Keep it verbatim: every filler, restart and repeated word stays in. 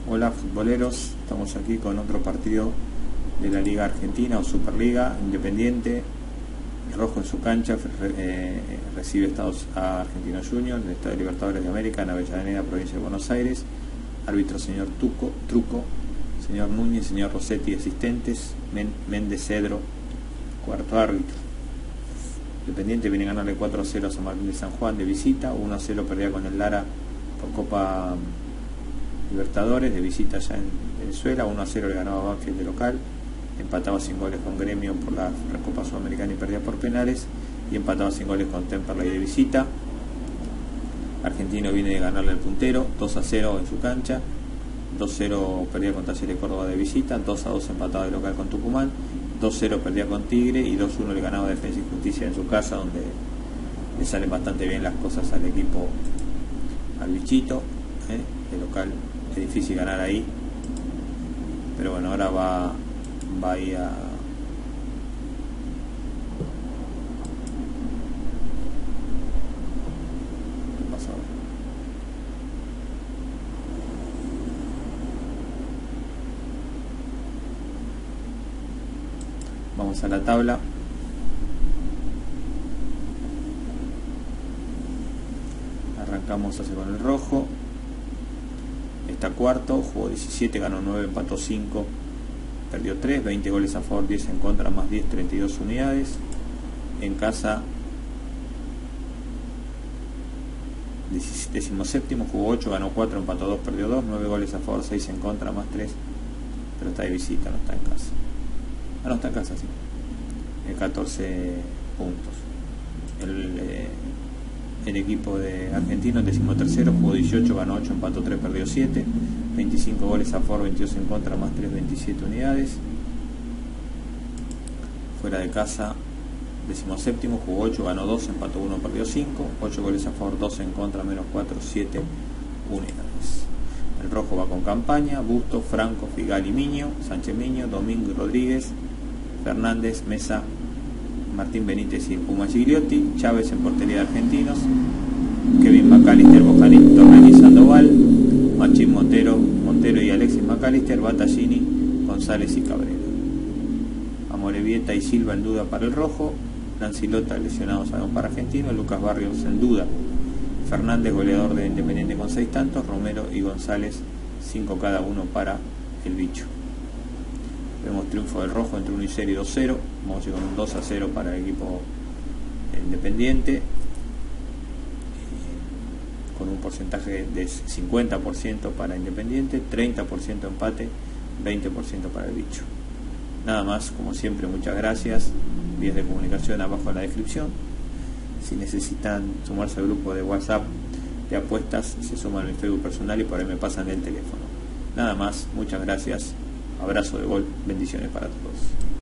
Hola futboleros, estamos aquí con otro partido de la Liga Argentina o Superliga. Independiente, rojo en su cancha, eh, recibe Estados a Argentinos Juniors, del Estadio Libertadores de América, en Avellaneda, provincia de Buenos Aires. Árbitro señor Tuco, Truco, señor Núñez, señor Rossetti, asistentes, Men, Méndez Cedro, cuarto árbitro. Independiente viene a ganarle cuatro a cero a San Martín de San Juan de visita, uno a cero perdía con el Lara por Copa Libertadores de visita allá en Venezuela, uno a cero le ganaba a Banfield de local, empataba sin goles con Gremio por la Recopa Sudamericana y perdía por penales, y empataba sin goles con Temperley de visita. Argentino viene de ganarle al puntero, dos a cero en su cancha, dos a cero perdía con Talleres Córdoba de visita, dos a dos empataba de local con Tucumán, dos a cero perdía con Tigre y dos a uno le ganaba Defensa y Justicia en su casa, donde le salen bastante bien las cosas al equipo, al bichito, ¿eh? De local es difícil ganar ahí, pero bueno, ahora va, va a ir a ¿qué pasa ahora? Vamos a la tabla. Arrancamos hacia con el rojo. Está cuarto, jugó diecisiete, ganó nueve, empató cinco, perdió tres, veinte goles a favor, diez en contra, más diez, treinta y dos unidades. En casa, decimoséptimo, jugó ocho, ganó cuatro, empató dos, perdió dos, nueve goles a favor, seis en contra, más tres, pero está de visita, no está en casa. Ah, no está en casa, sí. catorce puntos. El, eh, el equipo de Argentino, el decimotercero, jugó dieciocho, ganó ocho, empató tres, perdió siete, veinticinco goles a favor, veintidós en contra, más tres, veintisiete unidades. Fuera de casa, decimoséptimo, jugó ocho, ganó dos, empató uno, perdió cinco, ocho goles a favor, dos en contra, menos cuatro, siete unidades. El rojo va con Campaña, Busto, Franco, Figal y Miño, Sánchez Miño, Domingo y Rodríguez, Fernández, Mesa, Martín Benítez y Puma Gigliotti, Chávez en portería de Argentinos, Kevin McAllister, Bojanito, Torreni, Sandoval, Machín Montero, Montero y Alexis McAllister, Battaglini, González y Cabrera. Amorebieta y Silva en duda para el rojo, Lancilota lesionados para Argentino, Lucas Barrios en duda, Fernández goleador de Independiente con seis tantos, Romero y González cinco cada uno para el bicho. Vemos triunfo del rojo entre uno y cero y dos a cero. Vamos a ir con un dos a cero para el equipo Independiente, con un porcentaje de cincuenta por ciento para Independiente, treinta por ciento empate, veinte por ciento para el bicho. Nada más, como siempre, muchas gracias. Vías de comunicación abajo en la descripción. Si necesitan sumarse al grupo de WhatsApp de apuestas, se suman a mi Facebook personal y por ahí me pasan el teléfono. Nada más, muchas gracias. Abrazo de gol, bendiciones para todos.